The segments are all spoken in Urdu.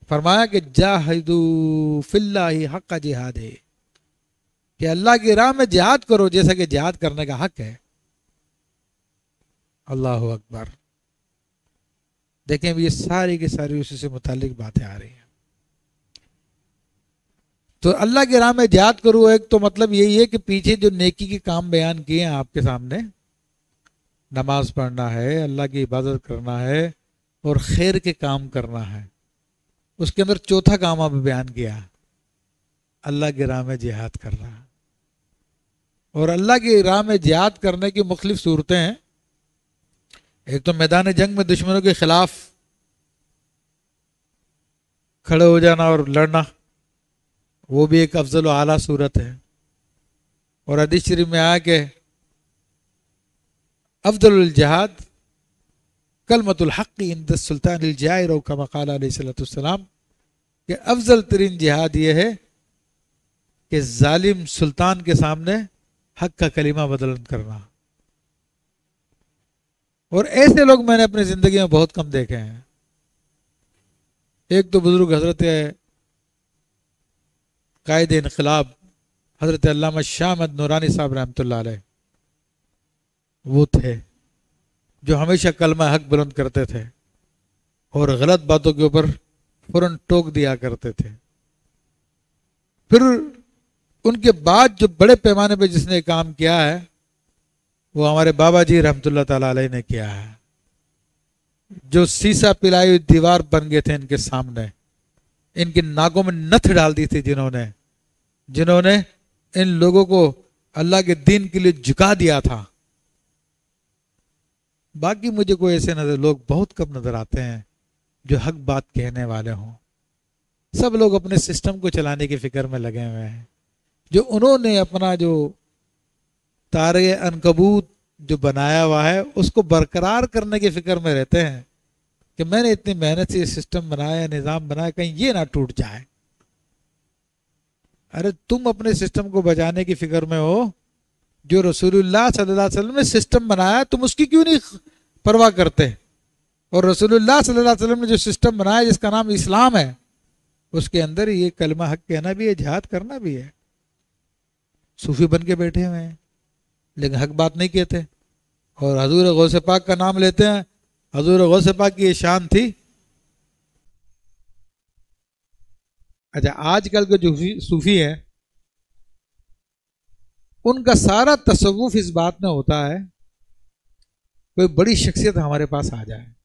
فرمایا کہ جاہدو فی اللہ حق جہاد ہے، کہ اللہ کی راہ میں جہاد کرو جیسا کہ جہاد کرنے کا حق ہے۔ اللہ اکبر۔ دیکھیں اب یہ ساری کی ساری اسی سے متعلق باتیں آ رہی ہیں۔ تو اللہ کی راہ میں جہاد کرو، ایک تو مطلب یہی ہے کہ پیچھے جو نیکی کے کام بیان کیے ہیں آپ کے سامنے، نماز پڑھنا ہے، اللہ کی عبادت کرنا ہے اور خیر کے کام کرنا ہے، اس کے اندر چوتھا کام آپ بیان کیا، اللہ کی راہ میں جہاد کر رہا۔ اور اللہ کی راہ میں جہاد کرنے کی مختلف صورتیں ہیں۔ ایک تو میدان جنگ میں دشمنوں کے خلاف کھڑے ہو جانا اور لڑنا، وہ بھی ایک افضل و اعلیٰ صورت ہے۔ اور حدیث شریف میں آیا کہ افضل الجہاد کلمۃ الحق عند السلطان الجائر، او کما قال علیہ الصلوۃ والسلام، کہ افضل ترین جہاد یہ ہے کہ ظالم سلطان کے سامنے حق کا کلمہ بلند کرنا۔ اور ایسے لوگ میں نے اپنی زندگی میں بہت کم دیکھے ہیں۔ ایک تو بزرگ حضرت قائد انقلاب حضرت علامہ شاہ احمد نورانی صاحب رحمۃ اللہ علیہ، وہ تھے جو ہمیشہ کلمہ حق بلند کرتے تھے اور غلط باتوں کے اوپر فوراً ٹوک دیا کرتے تھے۔ پھر ان کے بعد جو بڑے پیمانے پہ جس نے کام کیا ہے وہ ہمارے بابا جی رحمۃ اللہ تعالیٰ علیہ نے کیا ہے، جو سیسا پلائی ہوئی دیوار بن گئے تھے ان کے سامنے، ان کی ناکوں میں نتھ ڈال دی تھی، جنہوں نے ان لوگوں کو اللہ کے دین کے لیے جھکا دیا تھا۔ باقی مجھے کوئی ایسے لوگ بہت کم نظر آتے ہیں جو حق بات کہنے والے ہوں۔ سب لوگ اپنے سسٹم کو چلانے کی فکر میں لگے ہوئے ہیں، جو انہوں نے اپنا جو تارے عنکبوت جو بنایا ہوا ہے اس کو برقرار کرنے کی فکر میں رہتے ہیں کہ میں نے اتنی محنت سے یہ سسٹم بنایا، نظام بنایا، کہیں یہ نہ ٹوٹ جائے۔ ارے تم اپنے سسٹم کو بچانے کی فکر میں ہو، جو رسول اللہ صلی اللہ علیہ وسلم نے سسٹم بنایا تم اس کی کیوں نہیں پرواہ کرتے؟ اور رسول اللہ صلی اللہ علیہ وسلم نے جو سسٹم بنایا جس کا نام اسلام ہے، اس کے اندر یہ کلمہ حق کہنا بھی ہے، جہاد کرنا بھی ہے۔ صوفی بن کے بیٹھے ہوئے ہیں لیکن حق بات نہیں کہتے، اور حضور غوث پاک کا نام لیتے ہیں۔ حضور غوث پاک کی یہ شان تھی۔ اچھا آج کل کے جو صوفی ہیں ان کا سارا تصوف اس بات میں ہوتا ہے کوئی بڑی شخصیت ہمارے پاس آ جائے،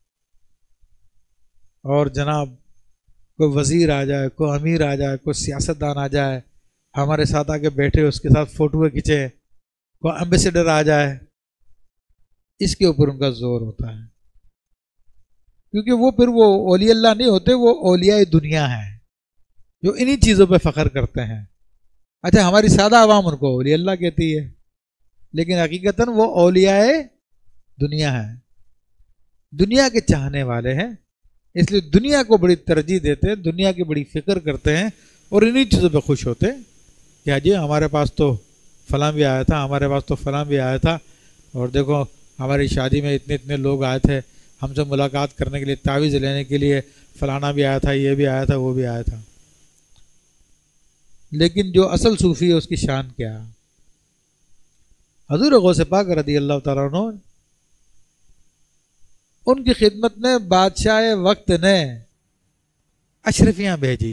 اور جناب کوئی وزیر آ جائے، کوئی امیر آ جائے، کوئی سیاستدان آ جائے، ہمارے ساتھ آ کے بیٹھے اس کے ساتھ فوٹو کھینچے، کوئی ایمبیسیڈر آ جائے، اس کے اوپر ان کا زور ہوتا ہے، کیونکہ وہ پھر وہ اولیاء اللہ نہیں ہوتے، وہ اولیاء دنیا ہیں جو انہی چیزوں پہ فخر کرتے ہیں۔ اچھا ہماری سادہ عوام ان کو اولیاء اللہ کہتی ہے، لیکن حقیقتاً وہ اولیاء دنیا ہیں، دنیا کے چاہنے والے ہیں، اس لیے دنیا کو بڑی ترجیح دیتے ہیں، دنیا کی بڑی فکر کرتے ہیں، اور انہی چیزوں پہ خوش ہوتے ہیں کہ جی ہمارے پاس تو فلاں بھی آیا تھا، ہمارے پاس تو فلاں بھی آیا تھا، اور دیکھو ہماری شادی میں اتنے اتنے لوگ آئے تھے ہم سے ملاقات کرنے کے لیے، تعویذ لینے کے لیے، فلانا بھی آیا تھا، یہ بھی آیا تھا، وہ بھی آیا تھا۔ لیکن جو اصل صوفی ہے اس کی شان کیا؟ حضور غوث پاک رضی اللہ تعالیٰ عنہ، ان کی خدمت میں بادشاہ وقت نے اشرفیاں بھیجی،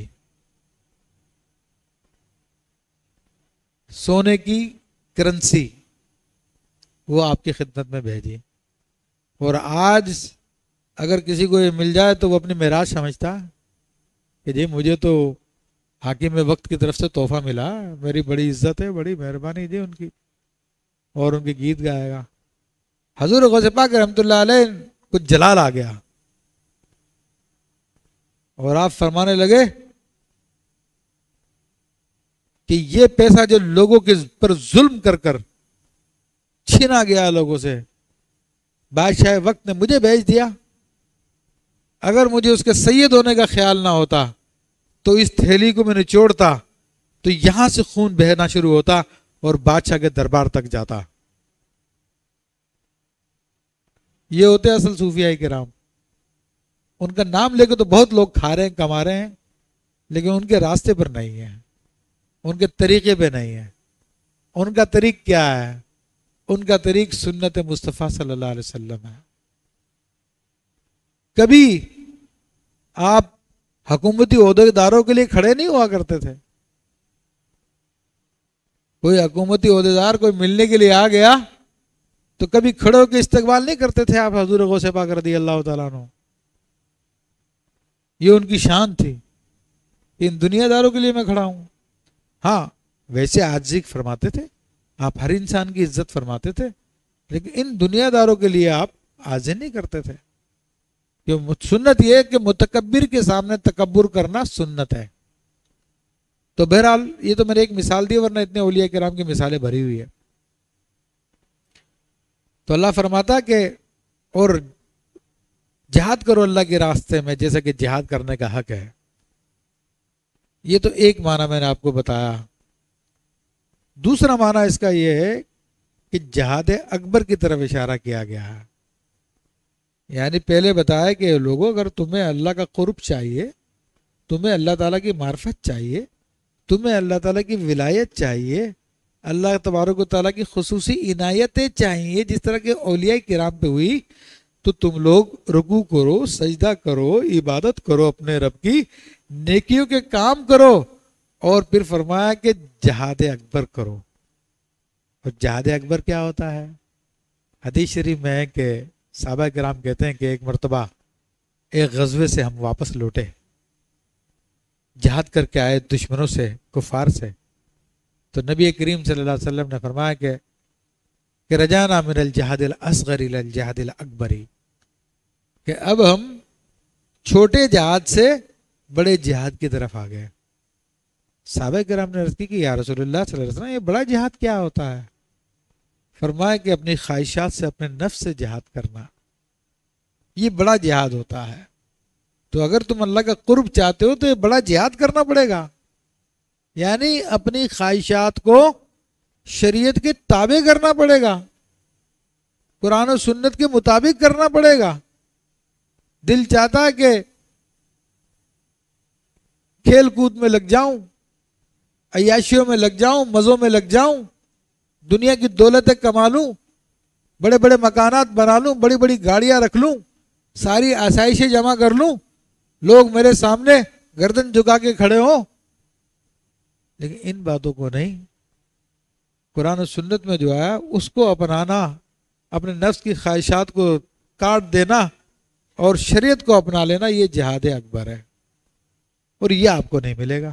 سونے کی کرنسی وہ آپ کی خدمت میں بھیجی، اور آج اگر کسی کو یہ مل جائے تو وہ اپنی معراج سمجھتا کہ جی مجھے تو حاکم وقت کی طرف سے تحفہ ملا، میری بڑی عزت ہے، بڑی مہربانی جی ان کی، اور ان کے گیت گائے گا۔ حضور غوث پاک رحمۃ اللہ علیہ کچھ جلال آ گیا اور آپ فرمانے لگے کہ یہ پیسہ جو لوگوں کے پر ظلم کر کر چھینا گیا لوگوں سے، بادشاہ وقت نے مجھے بھیج دیا، اگر مجھے اس کے سید ہونے کا خیال نہ ہوتا تو اس تھیلی کو میں نچوڑتا تو یہاں سے خون بہنا شروع ہوتا اور بادشاہ کے دربار تک جاتا۔ یہ ہوتے اصل صوفیاء کرام۔ ان کا نام لے کے تو بہت لوگ کھا رہے ہیں کما رہے ہیں، لیکن ان کے راستے پر نہیں ہیں، ان کے طریقے پہ نہیں ہے۔ ان کا طریق کیا ہے؟ ان کا طریق سنت مصطفیٰ صلی اللہ علیہ وسلم ہے۔ کبھی آپ حکومتی عہدیداروں کے لیے کھڑے نہیں ہوا کرتے تھے؟ کوئی حکومتی عہدیدار کوئی ملنے کے لیے آ گیا تو کبھی کھڑے ہو کے استقبال نہیں کرتے تھے آپ حضور غوث پاک رضی اللہ تعالیٰ عنہ؟ یہ ان کی شان تھی، ان دنیا داروں کے لیے میں کھڑا ہوں۔ ہاں ویسے عاجزی فرماتے تھے، آپ ہر انسان کی عزت فرماتے تھے، لیکن ان دنیا داروں کے لیے آپ عاجزی نہیں کرتے تھے۔ سنت یہ ہے کہ متکبر کے سامنے تکبر کرنا سنت ہے۔ تو بہرحال یہ تو میں نے ایک مثال دی، ورنہ اتنے اولیاء کرام کی مثالیں بھری ہوئی ہے۔ تو اللہ فرماتا کہ اور جہاد کرو اللہ کے راستے میں جیسا کہ جہاد کرنے کا حق ہے۔ یہ تو ایک معنی میں نے آپ کو بتایا۔ دوسرا معنی اس کا یہ ہے کہ جہاد اکبر کی طرف اشارہ کیا گیا ہے۔ یعنی پہلے بتایا کہ لوگوں اگر تمہیں اللہ کا قرب چاہیے، تمہیں اللہ تعالیٰ کی معرفت چاہیے، تمہیں اللہ تعالیٰ کی ولایت چاہیے، اللہ تبارک و تعالیٰ کی خصوصی عنایتیں چاہیے جس طرح کے اولیاء کرام پہ ہوئی، تو تم لوگ رکوع کرو، سجدہ کرو، عبادت کرو اپنے رب کی، نیکیوں کے کام کرو، اور پھر فرمایا کہ جہاد اکبر کرو۔ اور جہاد اکبر کیا ہوتا ہے؟ حدیث شریف میں ہے کہ صحابہ کرام کہتے ہیں کہ ایک مرتبہ ایک غزوے سے ہم واپس لوٹے، جہاد کر کے آئے دشمنوں سے، کفار سے، تو نبی کریم صلی اللہ علیہ وسلم نے فرمایا کہ رجعنا من الجہاد الاصغر الى الجہاد الاکبر، کہ اب ہم چھوٹے جہاد سے بڑے جہاد کی طرف آ گئے۔ صحابہ کرام نے عرض کی کہ یا رسول اللہ صلی اللہ علیہ وسلم یہ بڑا جہاد کیا ہوتا ہے؟ فرمایا کہ اپنی خواہشات سے، اپنے نفس سے جہاد کرنا، یہ بڑا جہاد ہوتا ہے۔ تو اگر تم اللہ کا قرب چاہتے ہو تو یہ بڑا جہاد کرنا پڑے گا، یعنی اپنی خواہشات کو شریعت کے تابع کرنا پڑے گا، قرآن و سنت کے مطابق کرنا پڑے گا۔ دل چاہتا ہے کہ کھیل کود میں لگ جاؤں، عیاشیوں میں لگ جاؤں، مزوں میں لگ جاؤں، دنیا کی دولتیں کما لوں، بڑے بڑے مکانات بنا لوں، بڑی بڑی گاڑیاں رکھ لوں، ساری آسائشیں جمع کر لوں، لوگ میرے سامنے گردن جھکا کے کھڑے ہوں، لیکن ان باتوں کو نہیں، قرآن و سنت میں جو ہے اس کو اپنانا، اپنے نفس کی خواہشات کو کاٹ دینا اور شریعت کو اپنا لینا، یہ جہاد اکبر ہے۔ اور یہ آپ کو نہیں ملے گا،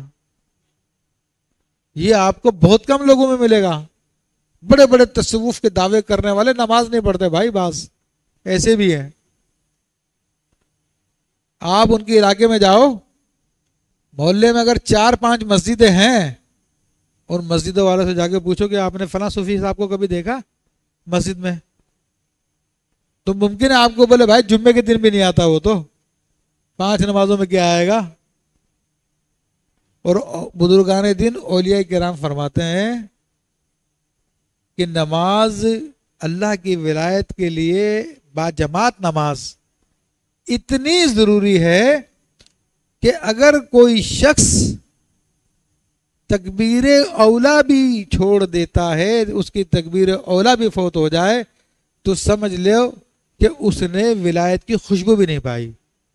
یہ آپ کو بہت کم لوگوں میں ملے گا۔ بڑے بڑے تصوف کے دعوے کرنے والے نماز نہیں پڑھتے بھائی، بعض ایسے بھی ہیں۔ آپ ان کے علاقے میں جاؤ، محلے میں اگر 4-5 مسجدیں ہیں، اور مسجدوں والوں سے جا کے پوچھو کہ آپ نے فلاں صوفی صاحب کو کبھی دیکھا مسجد میں، تو ممکن ہے آپ کو بولے بھائی جمعے کے دن بھی نہیں آتا، وہ تو 5 نمازوں میں کیا آئے گا۔ اور بزرگان دین اولیاء کرام فرماتے ہیں کہ نماز اللہ کی ولایت کے لیے باجماعت نماز اتنی ضروری ہے کہ اگر کوئی شخص تکبیر اولا بھی چھوڑ دیتا ہے، اس کی تکبیر اولا بھی فوت ہو جائے، تو سمجھ لو کہ اس نے ولایت کی خوشبو بھی نہیں پائی،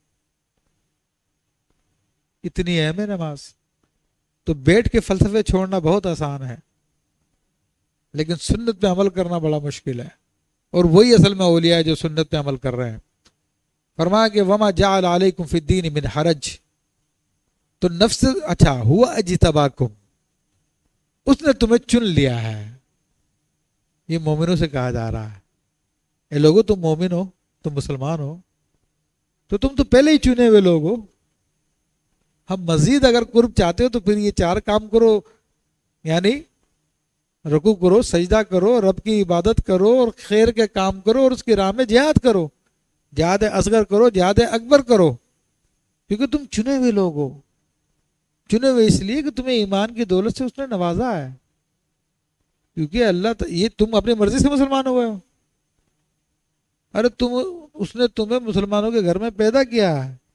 اتنی اہم ہے نماز۔ تو بیٹھ کے فلسفے چھوڑنا بہت آسان ہے، لیکن سنت پہ عمل کرنا بڑا مشکل ہے، اور وہی اصل میں اولیاء جو سنت پہ عمل کر رہے ہیں۔ فرمایا کہ وما جعل علیکم فی الدین من حرج، تو نفس اچھا ہوا اجتباکم، اس نے تمہیں چن لیا ہے، یہ مومنوں سے کہا جا رہا ہے، اے لوگو تم مومن ہو، تم مسلمان ہو، تو تم تو پہلے ہی چنے ہوئے لوگ ہو۔ ہم مزید اگر قرب چاہتے ہو تو پھر یہ 4 کام کرو، یعنی رکوع کرو، سجدہ کرو، رب کی عبادت کرو، اور خیر کے کام کرو، اور اس کی راہ میں جہاد کرو، جہاد اصغر کرو، جہاد اکبر کرو، کیونکہ تم چنے ہوئے لوگ ہو۔ چنے ہوئے اس لیے کہ تمہیں ایمان کی دولت سے اس نے نوازا ہے، کیونکہ اللہ یہ تم اپنی مرضی سے مسلمان ہوئے ہو، ارے اس نے تمہیں مسلمانوں کے گھر میں پیدا کیا ہے،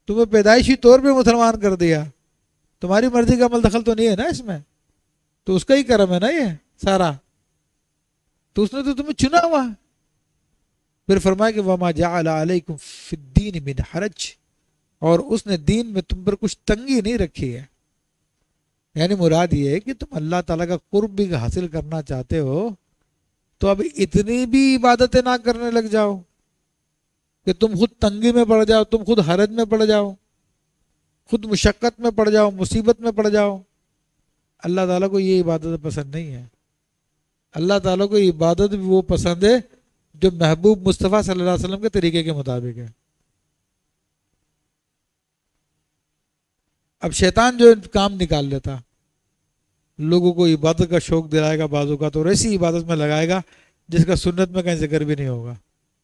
تمہیں پیدائشی طور پہ مسلمان کر دیا، تمہاری مرضی کا عمل دخل تو نہیں ہے نا اس میں، تو اس کا ہی کرم ہے نا یہ سارا، تو اس نے تو تمہیں چنا ہوا ہے۔ پھر فرمایا کہ وَمَا جَعَلَ عَلَيْكُمْ فِي الدِّينِ مِنْ حَرَجٍ، اور اس نے دین میں تم پر کچھ تنگی نہیں رکھی ہے۔ یعنی مراد یہ ہے کہ تم اللہ تعالیٰ کا قرب بھی حاصل کرنا چاہتے ہو تو اب اتنی بھی عبادتیں نہ کرنے لگ جاؤ کہ تم خود تنگی میں پڑ جاؤ، تم خود حرج میں پڑ جاؤ، خود مشقت میں پڑ جاؤ، مصیبت میں پڑ جاؤ۔ اللہ تعالیٰ کو یہ عبادت پسند نہیں ہے۔ اللہ تعالیٰ کو عبادت بھی وہ پسند ہے جو محبوب مصطفیٰ صلی اللہ علیہ وسلم کے طریقے کے مطابق ہے۔ اب شیطان جو کام نکال لیتا، لوگوں کو عبادت کا شوق دلائے گا بعضوں کا، تو ایسی عبادت میں لگائے گا جس کا سنت میں کہیں ذکر بھی نہیں ہوگا۔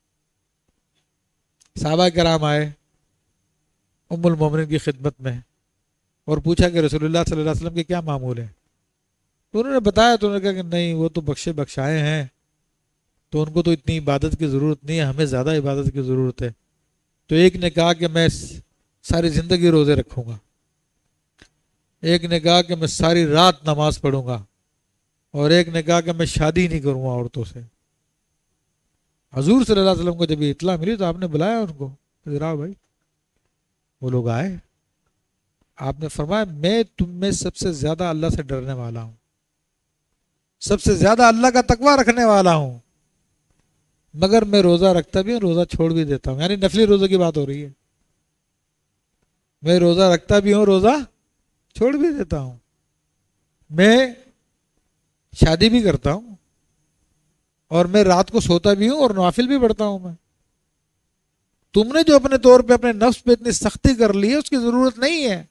صحابہ کرام آئے ام المومنین کی خدمت میں اور پوچھا کہ رسول اللہ صلی اللہ علیہ وسلم کے کیا معمول ہیں، تو انہوں نے بتایا، تو انہوں نے کہا کہ نہیں، وہ تو بخشے بخشائے ہیں، تو ان کو تو اتنی عبادت کی ضرورت نہیں ہے، ہمیں زیادہ عبادت کی ضرورت ہے۔ تو ایک نے کہا کہ میں ساری زندگی روزے رکھوں گا، ایک نے کہا کہ میں ساری رات نماز پڑھوں گا، اور ایک نے کہا کہ میں شادی نہیں کروں گا عورتوں سے۔ حضور صلی اللہ علیہ وسلم کو جب یہ اطلاع ملی تو آپ نے بلایا ان کو، ذرا بھائی، وہ لوگ آئے، آپ نے فرمایا میں تم میں سب سے زیادہ اللہ سے ڈرنے والا ہوں، سب سے زیادہ اللہ کا تقوی رکھنے والا ہوں، مگر میں روزہ رکھتا بھی ہوں، روزہ چھوڑ بھی دیتا ہوں۔ یعنی نفلی روزے کی بات ہو رہی ہے، میں روزہ رکھتا بھی ہوں، روزہ چھوڑ بھی دیتا ہوں، میں شادی بھی کرتا ہوں، اور میں رات کو سوتا بھی ہوں اور نوافل بھی پڑھتا ہوں میں۔ تم نے جو اپنے طور پہ اپنے نفس پہ اتنی سختی کر لی ہے اس کی ضرورت نہیں ہے۔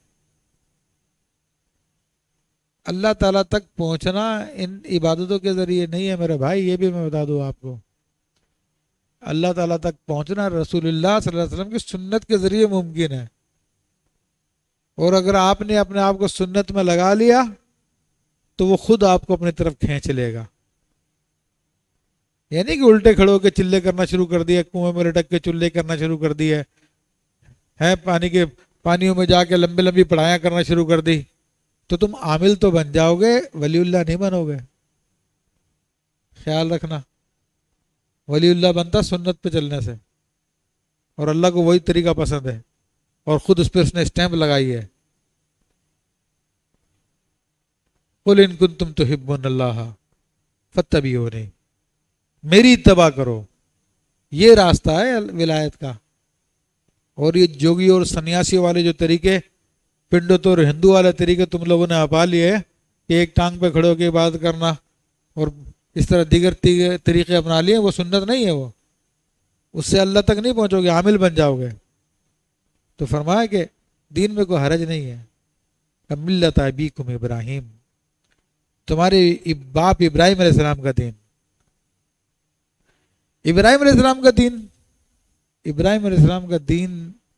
اللہ تعالیٰ تک پہنچنا ان عبادتوں کے ذریعے نہیں ہے میرے بھائی، یہ بھی میں بتا دوں آپ کو۔ اللہ تعالیٰ تک پہنچنا رسول اللہ صلی اللہ علیہ وسلم کی سنت کے ذریعے ممکن ہے، اور اگر آپ نے اپنے آپ کو سنت میں لگا لیا تو وہ خود آپ کو اپنی طرف کھینچ لے گا۔ یعنی کہ الٹے کھڑے ہو کے چلے کرنا شروع کر دیے، کنویں میں لٹک کے چلے کرنا شروع کر دیے ہیں، پانیوں میں جا کے لمبی لمبی پڑھائیاں کرنا شروع کر دی، تو تم عامل تو بن جاؤ گے، ولی اللہ نہیں بنو گے۔ خیال رکھنا، ولی اللہ بنتا سنت پہ چلنے سے، اور اللہ کو وہی طریقہ پسند ہے، اور خود اس پہ اس نے اسٹیمپ لگائی ہے۔ قل ان کنتم تحبون اللہ فاتبعونی، میری اتباع کرو، یہ راستہ ہے ولایت کا۔ اور یہ جوگی اور سنیاسی والے جو طریقے، پنڈت اور ہندو والے طریقے تم لوگوں نے اپنا لیے کہ ایک ٹانگ پہ کھڑے ہو کے عبادت کرنا اور اس طرح دیگر طریقے اپنا لیے، وہ سنت نہیں ہے، وہ اس سے اللہ تک نہیں پہنچو گے، عامل بن جاؤ گے۔ تو فرمایا کہ دین میں کوئی حرج نہیں ہے، ملت ابیکم ابراہیم، تمہارے باپ ابراہیم علیہ السلام کا دین۔ ابراہیم علیہ السلام کا دین، ابراہیم علیہ السلام کا دین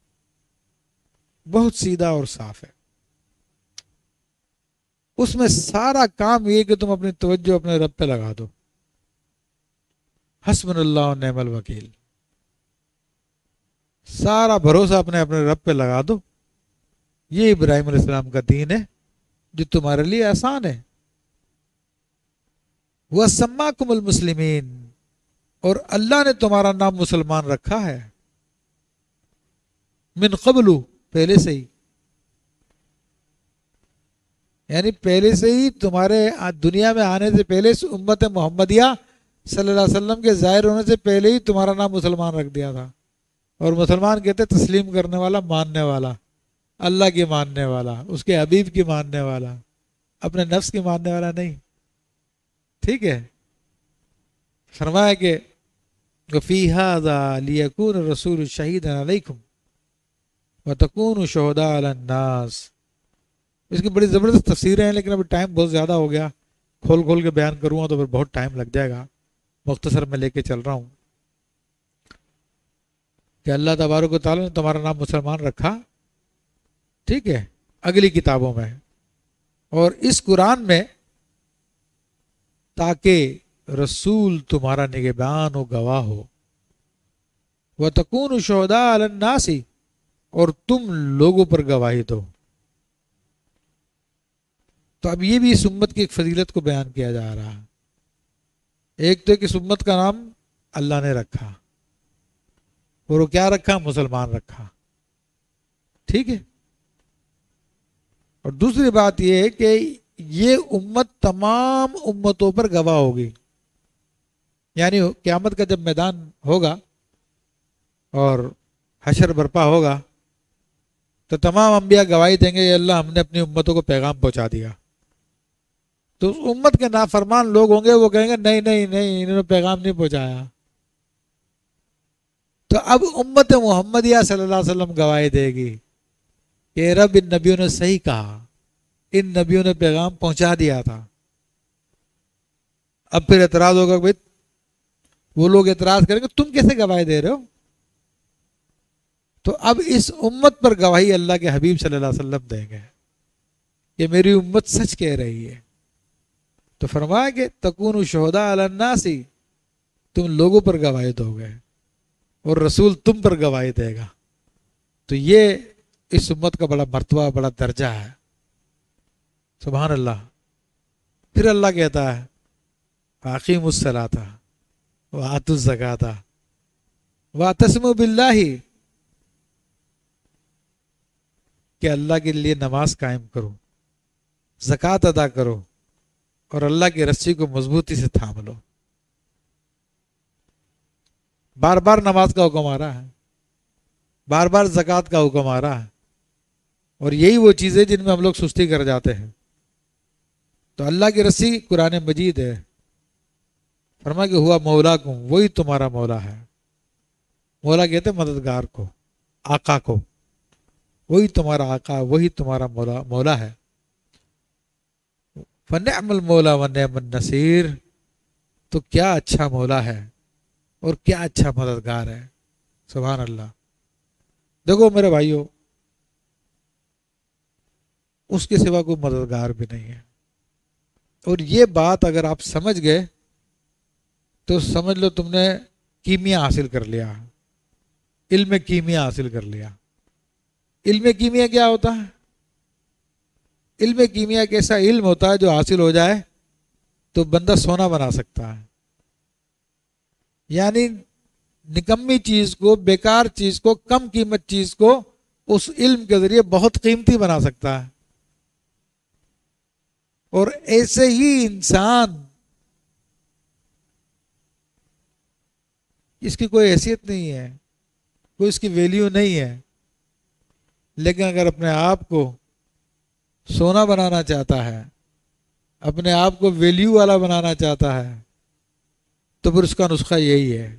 بہت سیدھا اور صاف ہے۔ اس میں سارا کام یہ کہ تم اپنی توجہ اپنے رب پہ لگا دو، حسبنا اللہ و نعم الوکیل، سارا بھروسہ اپنے رب پہ لگا دو۔ یہ ابراہیم علیہ السلام کا دین ہے جو تمہارے لیے آسان ہے۔ وَسَمَّاكُمُ الْمُسْلِمِينَ، اور اللہ نے تمہارا نام مسلمان رکھا ہے، من قبل، پہلے سے ہی، یعنی پہلے سے ہی، تمہارے دنیا میں آنے سے پہلے، امت محمدیہ صلی اللہ علیہ وسلم کے ظاہر ہونے سے پہلے ہی تمہارا نام مسلمان رکھ دیا تھا۔ اور مسلمان کہتے تسلیم کرنے والا، ماننے والا، اللہ کی ماننے والا، اس کے حبیب کی ماننے والا، اپنے نفس کی ماننے والا نہیں۔ ٹھیک ہے، فرمایا کہ وَفِي هَذَا لِيَكُونَ الرَّسُولُ شَهِيدًا عَلَيْكُمْ وَتَكُونُوا شُهَدَاءَ عَلَى النَّاسِ۔ اس کی بڑی زبردست تفسیریں ہیں، لیکن ابھی ٹائم بہت زیادہ ہو گیا، کھول کے بیان کروں گا تو پھر بہت ٹائم لگ جائے گا، مختصر میں لے کے چل رہا ہوں کہ اللہ تبارک و تعالیٰ نے تمہارا نام مسلمان رکھا، ٹھیک ہے، اگلی کتابوں میں اور اس قرآن میں، تاکہ رسول تمہارا نگہبان و گواہ ہو، وَتَكُونُوا شُهَدَاءَ عَلَى النَّاسِ، اور تم لوگوں پر گواہی دو. تو اب یہ بھی اس امت کی ایک فضیلت کو بیان کیا جا رہا ہے. ایک تو کہ اس امت کا نام اللہ نے رکھا، اور وہ کیا رکھا؟ مسلمان رکھا. ٹھیک ہے. اور دوسری بات یہ ہے کہ یہ امت تمام امتوں پر گواہ ہوگی. یعنی قیامت کا جب میدان ہوگا اور حشر برپا ہوگا تو تمام انبیاء گواہی دیں گے کہ اللہ ہم نے اپنی امتوں کو پیغام پہنچا دیا. تو اس امت کے نافرمان لوگ ہوں گے، وہ کہیں گے نہیں نہیں نہیں، انہوں نے پیغام نہیں پہنچایا. تو اب امت محمدیہ صلی اللہ علیہ وسلم گواہی دے گی کہ رب ان نبیوں نے صحیح کہا، ان نبیوں نے پیغام پہنچا دیا تھا. اب پھر اعتراض ہوگا، بھائی وہ لوگ اعتراض کریں گے تم کیسے گواہی دے رہے ہو؟ تو اب اس امت پر گواہی اللہ کے حبیب صلی اللہ علیہ وسلم دیں گے کہ میری امت سچ کہہ رہی ہے. تو فرمایا کہ تکون شہداء علی الناس، تم لوگوں پر گواہی دو گے اور رسول تم پر گواہی دے گا. تو یہ اس امت کا بڑا مرتبہ، بڑا درجہ ہے. سبحان اللہ. پھر اللہ کہتا ہے اقیموا الصلاۃ وآتوا الزکاۃ واعتصموا باللہ، کہ اللہ کے لیے نماز قائم کرو، زکوٰۃ ادا کرو اور اللہ کی رسی کو مضبوطی سے تھام لو. بار بار نماز کا حکم آ رہا ہے، بار بار زکوٰۃ کا حکم آ رہا ہے. اور یہی وہ چیزیں جن میں ہم لوگ سستی کر جاتے ہیں. تو اللہ کی رسی قرآن مجید ہے. فرمایا کہ ہوا مولاکم، وہی تمہارا مولا ہے. مولا کہتے ہیں مددگار کو، آقا کو. وہی تمہارا آقا، وہی تمہارا مولا ہے. فنعم المولا ونعم النصیر، تو کیا اچھا مولا ہے اور کیا اچھا مددگار ہے. سبحان اللہ. دیکھو میرے بھائیو، اس کے سوا کوئی مددگار بھی نہیں ہے. اور یہ بات اگر آپ سمجھ گئے تو سمجھ لو تم نے کیمیا حاصل کر لیا، علم کیمیا حاصل کر لیا. علم کیمیا کیا ہوتا ہے؟ علم کیمیا ایک ایسا علم ہوتا ہے جو حاصل ہو جائے تو بندہ سونا بنا سکتا ہے. یعنی نکمی چیز کو، بیکار چیز کو، کم قیمت چیز کو اس علم کے ذریعے بہت قیمتی بنا سکتا ہے. اور ایسے ہی انسان، اس کی کوئی حیثیت نہیں ہے، کوئی اس کی ویلیو نہیں ہے، لیکن اگر اپنے آپ کو سونا بنانا چاہتا ہے، اپنے آپ کو ویلیو والا بنانا چاہتا ہے، تو پھر اس کا نسخہ یہی ہے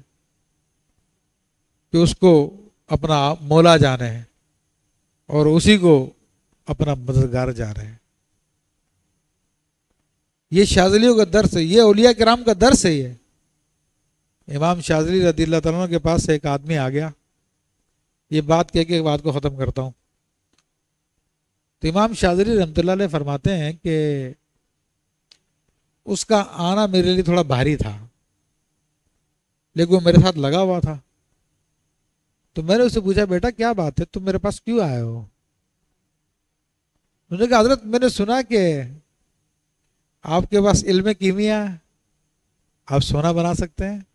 کہ اس کو اپنا مولا جانے اور اسی کو اپنا مددگار جانے. یہ شاذلیوں کا درس ہے، یہ اولیاء کرام کا درس ہے. یہ امام شاذلی رضی اللہ تعالیٰ عنہ کے پاس سے ایک آدمی آ گیا. یہ بات کہہ کے بات کو ختم کرتا ہوں. تو امام شاذلی رحمۃ اللہ علیہ فرماتے ہیں کہ اس کا آنا میرے لیے تھوڑا بھاری تھا، لیکن وہ میرے ساتھ لگا ہوا تھا. تو میں نے اسے پوچھا بیٹا کیا بات ہے، تم میرے پاس کیوں آئے ہو؟ انہوں نے کہا حضرت میں نے سنا کہ آپ کے پاس علم کیمیا ہے، آپ سونا بنا سکتے ہیں.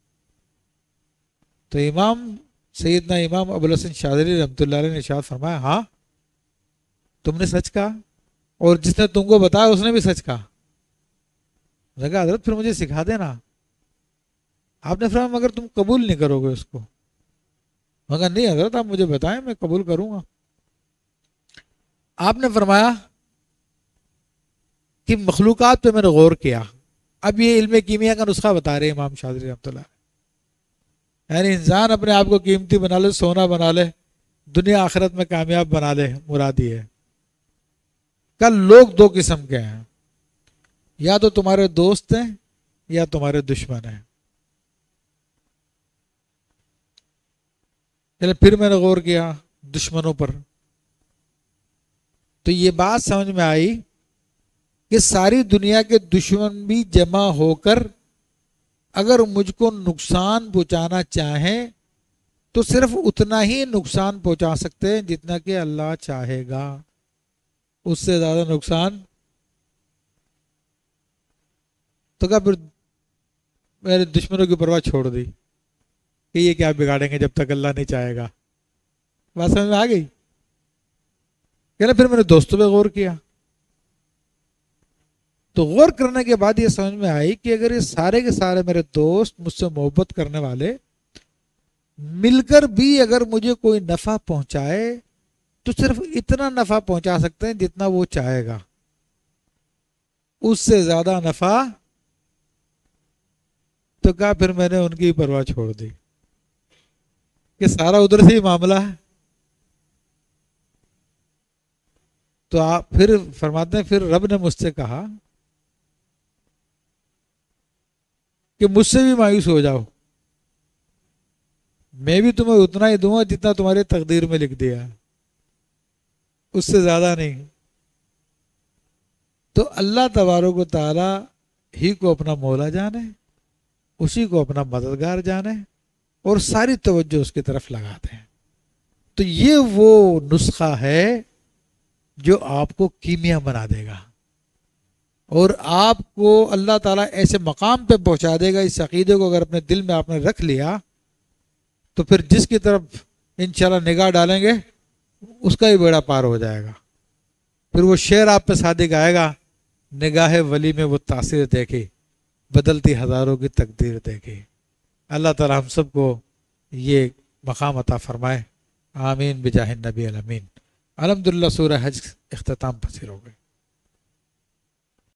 تو سیدنا امام ابوالحسن شاذلی رحمۃ اللہ علیہ نے ارشاد فرمایا ہاں تم نے سچ کہا، اور جس نے تم کو بتایا اس نے بھی سچ کہا. میں نے کہا حضرت پھر مجھے سکھا دینا. آپ نے فرمایا مگر تم قبول نہیں کرو گے اس کو. میں کہا نہیں حضرت آپ مجھے بتائیں میں قبول کروں گا. آپ نے فرمایا کہ مخلوقات پہ میں نے غور کیا. اب یہ علم کیمیا کا نسخہ بتا رہے امام شاذلی رحمۃ اللہ. یعنی انسان اپنے آپ کو قیمتی بنا لے، سونا بنا لے، دنیا آخرت میں کامیاب بنا لے، مرادی ہے. کل لوگ دو قسم کے ہیں، یا تو تمہارے دوست ہیں یا تمہارے دشمن ہیں. پھر میں نے غور کیا دشمنوں پر، تو یہ بات سمجھ میں آئی کہ ساری دنیا کے دشمن بھی جمع ہو کر اگر مجھ کو نقصان پہنچانا چاہیں تو صرف اتنا ہی نقصان پہنچا سکتے ہیں جتنا کہ اللہ چاہے گا، اس سے زیادہ نقصان تو کیا پھر میرے دشمنوں کی پرواہ چھوڑ دی کہ یہ کیا بگاڑیں گے جب تک اللہ نہیں چاہے گا. بات سمجھ میں آ گئی کہ نا. پھر میں نے دوستوں پہ غور کیا تو غور کرنے کے بعد یہ سمجھ میں آئی کہ اگر یہ سارے کے سارے میرے دوست مجھ سے محبت کرنے والے مل کر بھی اگر مجھے کوئی نفع پہنچائے تو صرف اتنا نفع پہنچا سکتے ہیں جتنا وہ چاہے گا، اس سے زیادہ نفع تو کیا پھر میں نے ان کی پرواہ چھوڑ دی کہ سارا ادھر سے ہی معاملہ ہے. تو آپ پھر فرماتے ہیں پھر رب نے مجھ سے کہا کہ مجھ سے بھی مایوس ہو جاؤ، میں بھی تمہیں اتنا ہی دوں گا جتنا تمہاری تقدیر میں لکھ دیا، اس سے زیادہ نہیں. تو اللہ تبارک و تعالی ہی کو اپنا مولا جانے، اسی کو اپنا مددگار جانے اور ساری توجہ اس کی طرف لگاتے ہیں. تو یہ وہ نسخہ ہے جو آپ کو کیمیا بنا دے گا اور آپ کو اللہ تعالیٰ ایسے مقام پہ پہنچا دے گا. اس عقیدے کو اگر اپنے دل میں آپ نے رکھ لیا تو پھر جس کی طرف انشاءاللہ نگاہ ڈالیں گے اس کا ہی بیڑا پار ہو جائے گا. پھر وہ شعر آپ پہ صادق آئے گا، نگاہ ولی میں وہ تاثیر دیکھی، بدلتی ہزاروں کی تقدیر دیکھی. اللہ تعالیٰ ہم سب کو یہ مقام عطا فرمائے. آمین بجاہ النبی الامین. الحمدللہ سورہ حج اختتام پذیر ہو گئی.